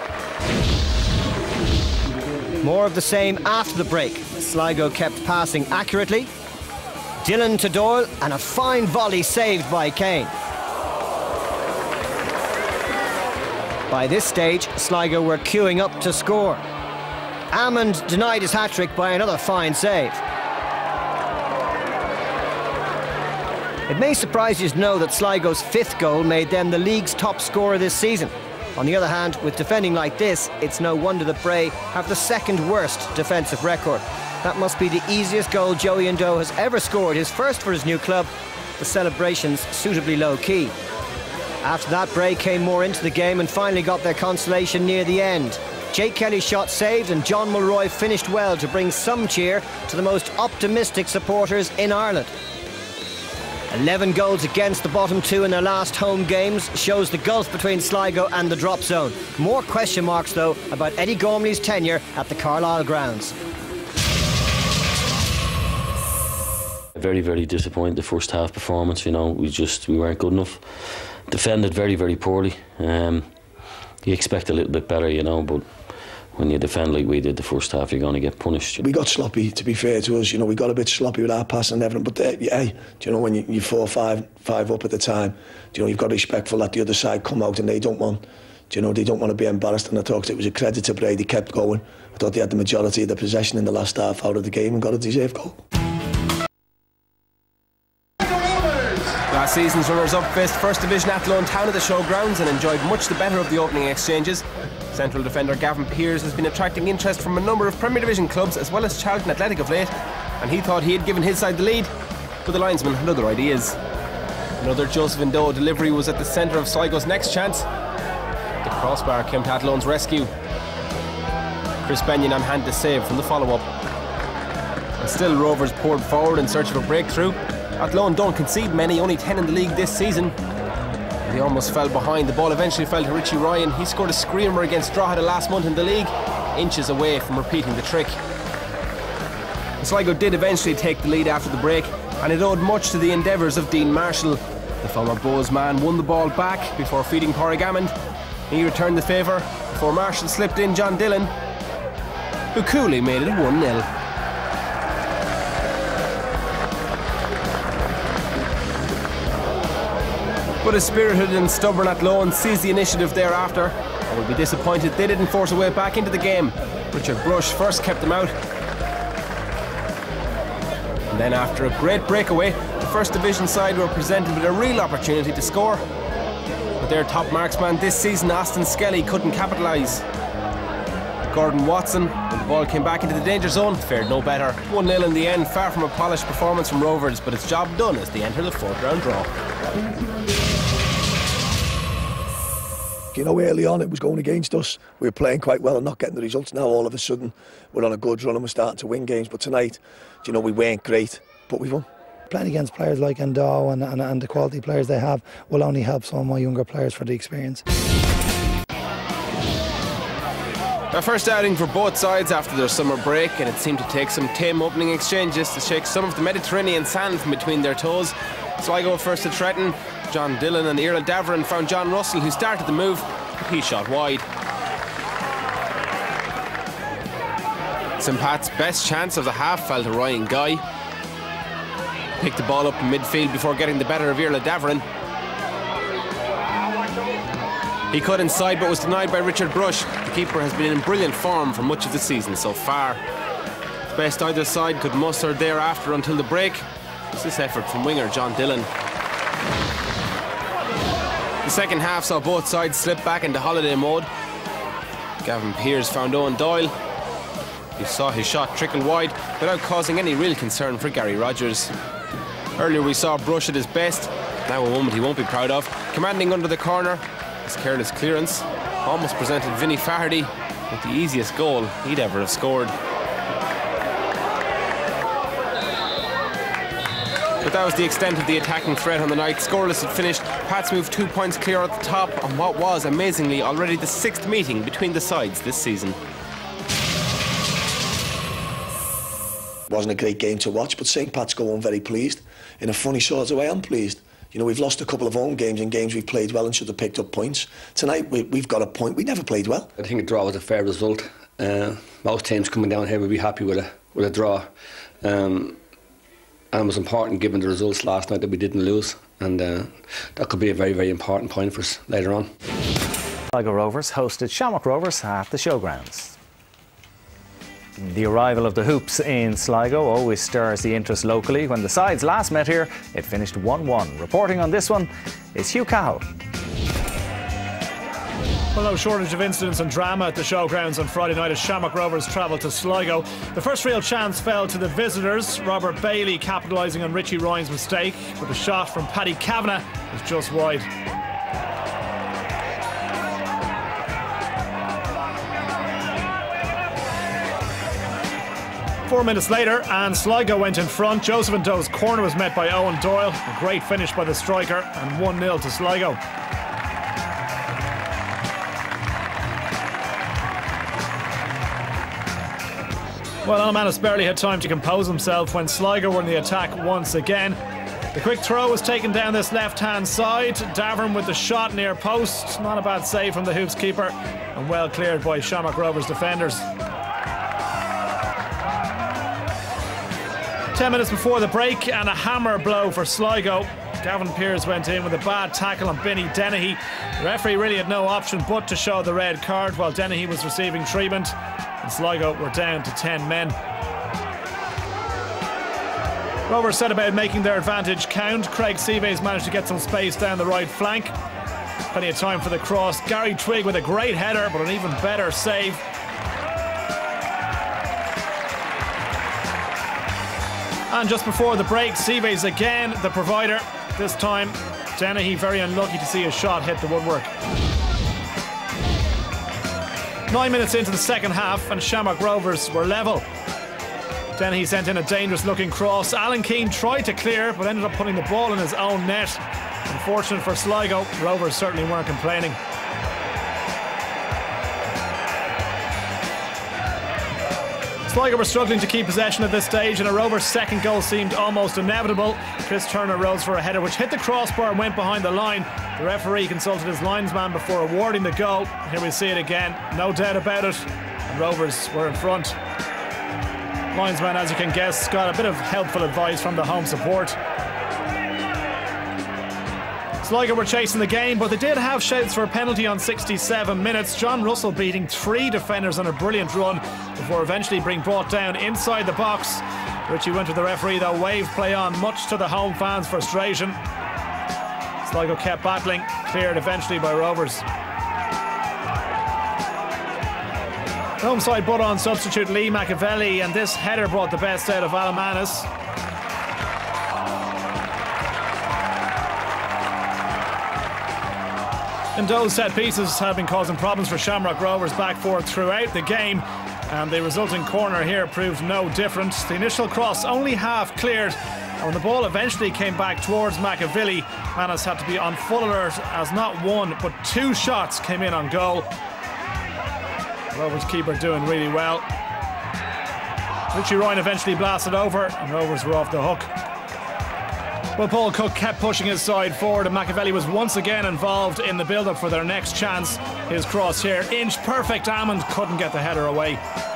More of the same after the break. Sligo kept passing accurately. Dillon to Doyle, and a fine volley saved by Kane. By this stage, Sligo were queuing up to score. Almond denied his hat-trick by another fine save. It may surprise you to know that Sligo's fifth goal made them the league's top scorer this season. On the other hand, with defending like this, it's no wonder that Bray have the second worst defensive record. That must be the easiest goal Joey Ndo has ever scored, his first for his new club. The celebrations suitably low-key. After that, Bray came more into the game and finally got their consolation near the end. Jake Kelly's shot saved, and John Mulroy finished well to bring some cheer to the most optimistic supporters in Ireland. eleven goals against the bottom two in their last home games shows the gulf between Sligo and the drop zone. More question marks, though, about Eddie Gormley's tenure at the Carlisle grounds. Very, very disappointed the first half performance. You know, we just we weren't good enough. Defended very, very poorly. Um, you expect a little bit better, you know, but when you defend like we did the first half, you're going to get punished. We got sloppy, to be fair to us. You know, we got a bit sloppy with our passing and everything. But uh, yeah, do you know when you, you're four, five, five up at the time, do you know you've got to be respectful that the other side come out and they don't want. Do you know they don't want to be embarrassed. And I thought it was a credit to Brady. Kept going. I thought they had the majority of the possession in the last half out of the game and got a deserved goal. Last season's runners-up faced First Division Athlone Town at the showgrounds and enjoyed much the better of the opening exchanges. Central defender Gavin Pearce has been attracting interest from a number of Premier Division clubs as well as Charlton Athletic of late, and he thought he had given his side the lead, but the linesman had other ideas. Another Joseph Indoe delivery was at the centre of Sligo's next chance. The crossbar came to Athlone's rescue. Chris Benyon on hand to save from the follow-up. And still Rovers poured forward in search of a breakthrough. Athlone don't concede many, only ten in the league this season. They almost fell behind. The ball eventually fell to Richie Ryan. He scored a screamer against Drogheda last month in the league, inches away from repeating the trick. Sligo did eventually take the lead after the break, and it owed much to the endeavours of Dean Marshall. The former Bows man won the ball back before feeding Pádraig Hammond. He returned the favour before Marshall slipped in John Dillon, who coolly made it one nil. But a spirited and stubborn Athlone seized the initiative thereafter and will be disappointed they didn't force a way back into the game. Richard Brush first kept them out. And then after a great breakaway, the First Division side were presented with a real opportunity to score. But their top marksman this season, Austin Skelly, couldn't capitalise. Gordon Watson, when the ball came back into the danger zone, fared no better. one nil in the end, far from a polished performance from Rovers, but its job done as they enter the fourth round draw. You know, early on it was going against us. We were playing quite well and not getting the results. Now all of a sudden we're on a good run and we're starting to win games. But tonight, you know, we weren't great, but we won. Playing against players like Indoe and, and, and the quality players they have will only help some of my younger players for the experience. A first outing for both sides after their summer break, and it seemed to take some tame opening exchanges to shake some of the Mediterranean sand from between their toes. Sligo first to threaten. John Dillon and Iarla Davern found John Russell, who started the move, but he shot wide. Saint Pat's best chance of the half fell to Ryan Guy. Picked the ball up in midfield before getting the better of Iarla Davern. He cut inside but was denied by Richard Brush. The keeper has been in brilliant form for much of the season so far. The best either side could muster thereafter until the break was this effort from winger John Dillon. The second half saw both sides slip back into holiday mode. Gavin Pearce found Owen Doyle. He saw his shot trickle wide without causing any real concern for Gary Rogers. Earlier we saw Brush at his best, now a moment he won't be proud of, commanding under the corner. His careless clearance almost presented Vinnie Faherty with the easiest goal he'd ever have scored. But that was the extent of the attacking threat on the night. Scoreless had finished. Pats moved two points clear at the top on what was, amazingly, already the sixth meeting between the sides this season. It wasn't a great game to watch, but Saint Pat's go on very pleased. In a funny sort of way, I'm pleased. You know, we've lost a couple of home games in games we've played well and should have picked up points. Tonight, we, we've got a point. We never played well. I think a draw was a fair result. Uh, most teams coming down here would be happy with a, with a draw. Um, and it was important, given the results last night, that we didn't lose. And uh, that could be a very, very important point for us later on. Sligo Rovers hosted Shamrock Rovers at the showgrounds. The arrival of the Hoops in Sligo always stirs the interest locally. When the sides last met here, it finished one one. Reporting on this one is Hugh Cahill. Well, no shortage of incidents and drama at the showgrounds on Friday night as Shamrock Rovers travelled to Sligo. The first real chance fell to the visitors. Robert Bailey capitalising on Richie Ryan's mistake, but the shot from Paddy Kavanagh was just wide. Four minutes later, and Sligo went in front. Joseph N'Doh's corner was met by Owen Doyle. A great finish by the striker, and one nil to Sligo. Well, Almanis barely had time to compose himself when Sligo were in the attack once again. The quick throw was taken down this left-hand side. Davern with the shot near post. Not a bad save from the Hoops keeper, and well cleared by Shamrock Rovers defenders. Ten minutes before the break, and a hammer blow for Sligo. Gavin Pearce went in with a bad tackle on Binny Dennehy. The referee really had no option but to show the red card while Dennehy was receiving treatment, and Sligo were down to ten men. Rovers set about making their advantage count. Craig Seaves managed to get some space down the right flank. Plenty of time for the cross. Gary Twigg with a great header, but an even better save. And just before the break, Seaves again the provider. This time, Dennehy very unlucky to see his shot hit the woodwork. Nine minutes into the second half, and Shamrock Rovers were level. Dennehy sent in a dangerous looking cross. Alan Keane tried to clear, but ended up putting the ball in his own net. Unfortunate for Sligo, Rovers certainly weren't complaining. Sligo were struggling to keep possession at this stage, and a Rovers second goal seemed almost inevitable. Chris Turner rose for a header which hit the crossbar and went behind the line. The referee consulted his linesman before awarding the goal. Here we see it again, no doubt about it, and Rovers were in front. Linesman, as you can guess, got a bit of helpful advice from the home support. Sligo were chasing the game, but they did have shouts for a penalty on sixty-seven minutes. John Russell beating three defenders on a brilliant run before eventually being brought down inside the box. Richie went to the referee though, waved play on, much to the home fans' frustration. Sligo kept battling, cleared eventually by Rovers. Home side put on substitute Lee Machiavelli, and this header brought the best out of Almanis. N'Doh's set pieces have been causing problems for Shamrock Rovers back four throughout the game, and the resulting corner here proved no different. The initial cross only half cleared, and when the ball eventually came back towards Machiavelli, Manis had to be on full alert as not one but two shots came in on goal. Rovers keeper doing really well. Richie Ryan eventually blasted over, and Rovers were off the hook. Well, Paul Cook kept pushing his side forward, and Machiavelli was once again involved in the build-up for their next chance. His cross here, inch perfect. Amond couldn't get the header away.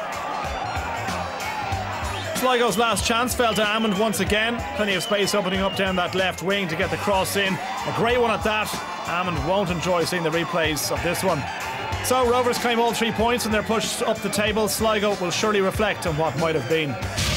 Sligo's last chance fell to Amond once again. Plenty of space opening up down that left wing to get the cross in. A great one at that. Amond won't enjoy seeing the replays of this one. So Rovers claim all three points and they're pushed up the table. Sligo will surely reflect on what might have been.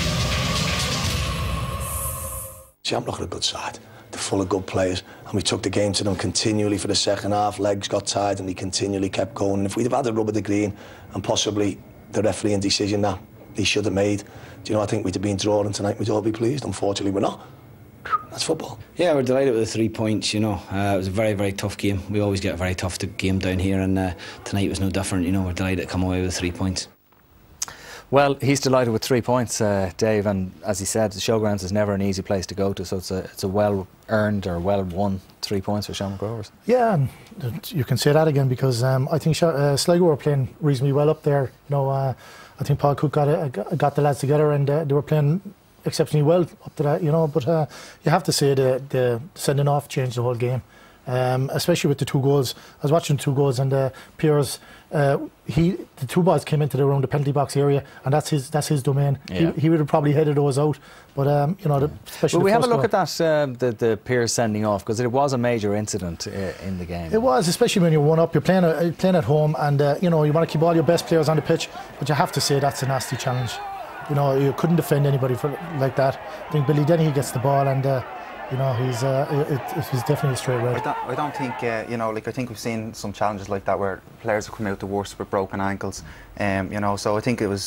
Shamrock are a good side. They're full of good players, and we took the game to them continually for the second half. Legs got tired and they continually kept going. And if we'd have had the rub of the green and possibly the refereeing decision that they should have made, do you know, I think we'd have been drawing tonight. We'd all be pleased. Unfortunately, we're not. That's football. Yeah, we're delighted with the three points, you know. Uh, it was a very, very tough game. We always get a very tough game down here, and uh, tonight was no different. You know, we're delighted to come away with three points. Well, he's delighted with three points, uh, Dave, and as he said, the Showgrounds is never an easy place to go to, so it's a, it's a well-earned or well-won three points for Shamrock Rovers. Yeah, and you can say that again because um, I think uh, Sligo were playing reasonably well up there. You know, uh, I think Paul Cook got, a, got the lads together, and uh, they were playing exceptionally well up to that, you know, but uh, you have to say the, the sending off changed the whole game, um, especially with the two goals. I was watching two goals, and uh, Piers, uh, he the two balls came into the around the penalty box area, and that's his that's his domain. Yeah. He, he would have probably headed those out, but um, you know, the, especially. Will we the have a first look goal. at that, uh, the the Piers sending off, because it was a major incident uh, in the game. It was, especially when you're one up. You're playing uh, playing at home, and uh, you know, you want to keep all your best players on the pitch, but you have to say that's a nasty challenge. You know, you couldn't defend anybody for like that. I think Billy Dennehy gets the ball, and uh, you know, he's uh, it, it, he's definitely a straight red. I don't, I don't think uh, you know, like I think we've seen some challenges like that where players have come out the worst with broken ankles. Um, you know, so I think it was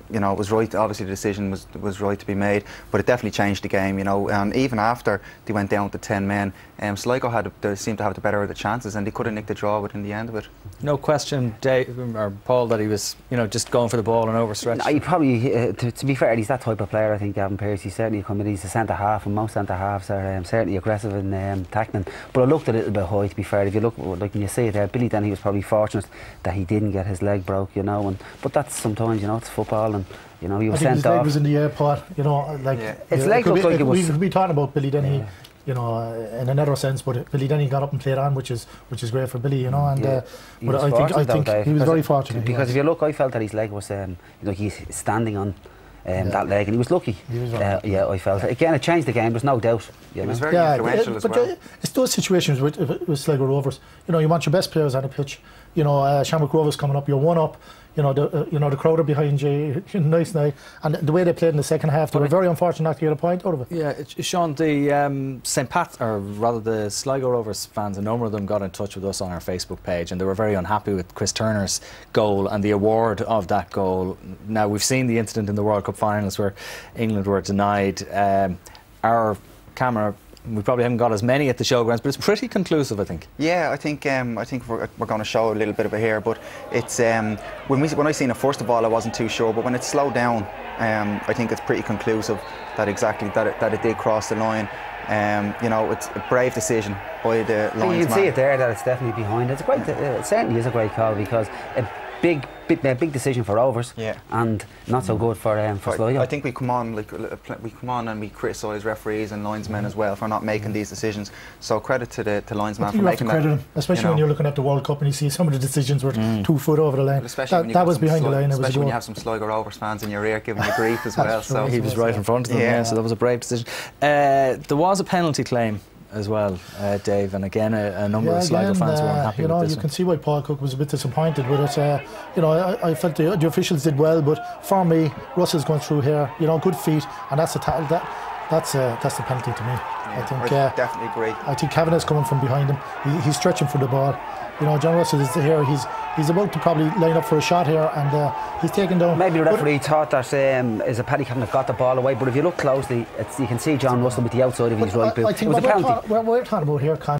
you know, it was right. Obviously, the decision was was right to be made, but it definitely changed the game. You know, and even after they went down to ten men, um, Sligo had they seemed to have the better of the chances, and they could have nicked the draw within the end of it. No question, Dave or Paul, that he was, you know, just going for the ball and overstretched. No, he probably, uh, to, to be fair, he's that type of player. I think Gavin Pearce. He's certainly coming. He's a centre half, and most centre halves are um, certainly aggressive in um, tackling. But I looked a little bit high. To be fair, if you look, like when you see it there, Billy Dennehy was probably fortunate that he didn't get his leg broke. You know, and but that's sometimes, you know, it's football, and you know, he was I think sent his off. leg was in the airport. You know, like yeah. His leg looked like it was. We could be talking about Billy Dennehy. Yeah. You know, uh, in another sense, but Billy Dennehy got up and played on, which is which is great for Billy, you know. And yeah. uh, but I think I think though, he was very fortunate. Because if you look, I felt that his leg was, um, you know, he's standing on um, yeah. that leg, and he was lucky. He was uh, yeah, I felt it. Again, it changed the game. There's no doubt. He know? was very yeah, influential it, as but well. Uh, it's those situations with, with Sligo Rovers. You know, you want your best players on the pitch. You know, uh, Shamrock Rovers coming up, you're one up. You know, the uh, you know the crowd are behind you. Nice night, and the way they played in the second half, they were very unfortunate not to get a point out of it. Yeah, it, Sean, the um, Saint Pat, or rather the Sligo Rovers fans, a number of them got in touch with us on our Facebook page, and they were very unhappy with Chris Turner's goal and the award of that goal. Now, we've seen the incident in the World Cup finals where England were denied. Um, our camera, we probably haven't got as many at the showgrounds, but it's pretty conclusive, I think. Yeah, I think um, I think we're, we're going to show a little bit of it here. But it's um, when we when I seen it first of all, I wasn't too sure. But when it slowed down, um, I think it's pretty conclusive that exactly that it, that it did cross the line. Um, you know, it's a brave decision by the linesman. You can see it there that it's definitely behind. It's a great. Uh, it certainly is a great call, because a big, big, uh, big decision for Rovers, yeah, and not so good for um, for Sligo. I, I think we come on like we come on and we criticise referees and linesmen as well for not making these decisions. So credit to the to linesman for you making have to credit that. Him, especially you know. when you're looking at the World Cup and you see some of the decisions were mm. two foot over the line. Especially that when you that was behind the line. Especially it was when you have some Sligo Rovers fans in your ear giving you grief as well. So he was right in front of them. Yeah, yeah, so that was a brave decision. Uh, there was a penalty claim as well, uh, Dave, and again a, a number yeah, of Sligo again, fans uh, were unhappy you know, with this you one. can see why Paul Cook was a bit disappointed with it. Uh, you know, I, I felt the, the officials did well, but for me, Russell's going through here. You know, good feet, and that's a ta that that's a, that's the penalty to me. Yeah, I think. I Uh, definitely agree. I think Kavanagh's coming from behind him. He, he's stretching for the ball. You know, John Russell is here. He's he's about to probably line up for a shot here, and uh, he's taken down. Maybe the referee thought that um, is a Paddy Kavanagh got the ball away, but if you look closely, it's, you can see John Russell with the outside of his right boot. I think it was what a penalty. we're, ta we're, we're talking about here, Con